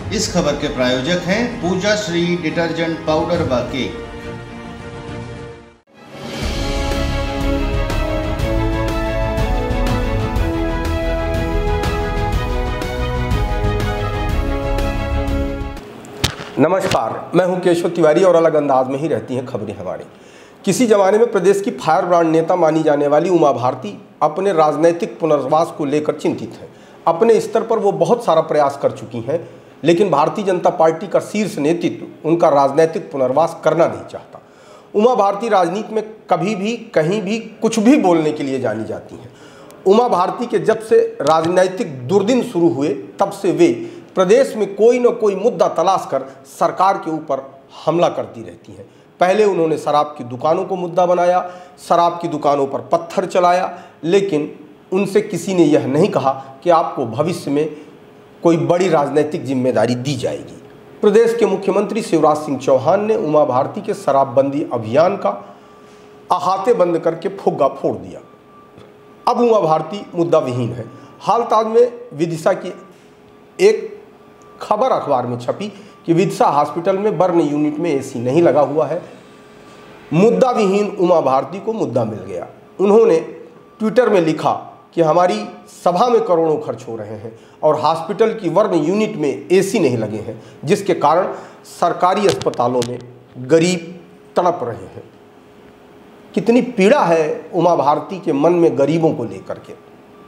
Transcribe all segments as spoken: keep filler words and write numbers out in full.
इस खबर के प्रायोजक हैं पूजा श्री डिटर्जेंट पाउडर व केक। नमस्कार, मैं हूं केशव तिवारी और अलग अंदाज में ही रहती हैं खबरें हमारी। किसी जमाने में प्रदेश की फायर ब्रांड नेता मानी जाने वाली उमा भारती अपने राजनीतिक पुनर्वास को लेकर चिंतित हैं। अपने स्तर पर वो बहुत सारा प्रयास कर चुकी हैं, लेकिन भारतीय जनता पार्टी का शीर्ष नेतृत्व उनका राजनीतिक पुनर्वास करना नहीं चाहता। उमा भारती राजनीति में कभी भी कहीं भी कुछ भी बोलने के लिए जानी जाती हैं। उमा भारती के जब से राजनीतिक दुर्दिन शुरू हुए तब से वे प्रदेश में कोई न कोई मुद्दा तलाश कर सरकार के ऊपर हमला करती रहती हैं। पहले उन्होंने शराब की दुकानों को मुद्दा बनाया, शराब की दुकानों पर पत्थर चलाया, लेकिन उनसे किसी ने यह नहीं कहा कि आपको भविष्य में कोई बड़ी राजनीतिक जिम्मेदारी दी जाएगी। प्रदेश के मुख्यमंत्री शिवराज सिंह चौहान ने उमा भारती के शराबबंदी अभियान का अहाते बंद करके फुग्गा फोड़ दिया। अब उमा भारती मुद्दा विहीन है। हाल ताज में विदिशा की एक खबर अखबार में छपी कि विदिशा हॉस्पिटल में बर्न यूनिट में एसी नहीं लगा हुआ है। मुद्दा विहीन उमा भारती को मुद्दा मिल गया। उन्होंने ट्विटर में लिखा कि हमारी सभा में करोड़ों खर्च हो रहे हैं और हॉस्पिटल की बर्न यूनिट में एसी नहीं लगे हैं, जिसके कारण सरकारी अस्पतालों में गरीब तड़प रहे हैं। कितनी पीड़ा है उमा भारती के मन में गरीबों को लेकर के।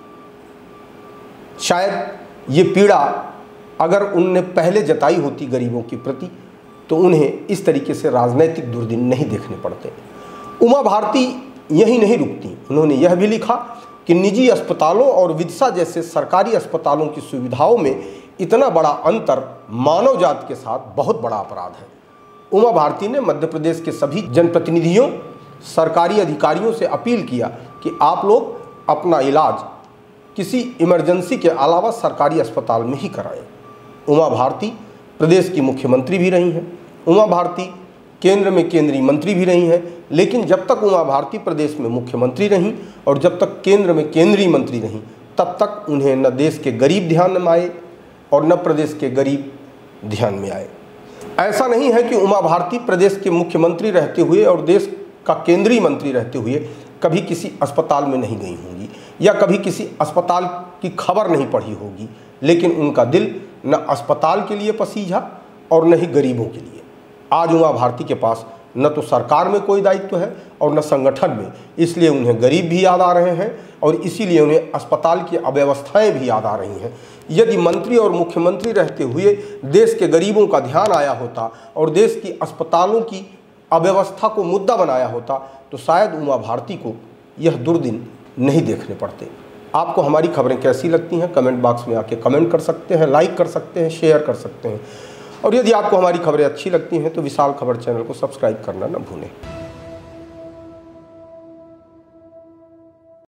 शायद ये पीड़ा अगर उनने पहले जताई होती गरीबों के प्रति तो उन्हें इस तरीके से राजनीतिक दुर्दिन नहीं देखने पड़ते। उमा भारती यही नहीं रुकती, उन्होंने यह भी लिखा कि निजी अस्पतालों और विदिशा जैसे सरकारी अस्पतालों की सुविधाओं में इतना बड़ा अंतर मानव जाति के साथ बहुत बड़ा अपराध है। उमा भारती ने मध्य प्रदेश के सभी जनप्रतिनिधियों, सरकारी अधिकारियों से अपील किया कि आप लोग अपना इलाज किसी इमरजेंसी के अलावा सरकारी अस्पताल में ही कराएं। उमा भारती प्रदेश की मुख्यमंत्री भी रही हैं, उमा भारती केंद्र में केंद्रीय मंत्री भी रही हैं, लेकिन जब तक उमा भारती प्रदेश में मुख्यमंत्री रहीं और जब तक केंद्र में केंद्रीय मंत्री रहीं, तब तक उन्हें न देश के गरीब ध्यान में आए और न प्रदेश के गरीब ध्यान में आए। ऐसा नहीं है कि उमा भारती प्रदेश के मुख्यमंत्री रहते हुए और देश का केंद्रीय मंत्री रहते हुए कभी किसी अस्पताल में नहीं गई होंगी या कभी किसी अस्पताल की खबर नहीं पढ़ी होगी, लेकिन उनका दिल न अस्पताल के लिए पसीजा और न ही गरीबों के लिए। आज उमा भारती के पास न तो सरकार में कोई दायित्व है और न संगठन में, इसलिए उन्हें गरीब भी याद आ रहे हैं और इसीलिए उन्हें अस्पताल की अव्यवस्थाएं भी याद आ रही हैं। यदि मंत्री और मुख्यमंत्री रहते हुए देश के गरीबों का ध्यान आया होता और देश की अस्पतालों की अव्यवस्था को मुद्दा बनाया होता तो शायद उमा भारती को यह दुर्दिन नहीं देखने पड़ते। आपको हमारी खबरें कैसी लगती हैं कमेंट बॉक्स में आके कमेंट कर सकते हैं, लाइक कर सकते हैं, शेयर कर सकते हैं और यदि आपको हमारी खबरें अच्छी लगती हैं तो विशाल खबर चैनल को सब्सक्राइब करना न भूलें।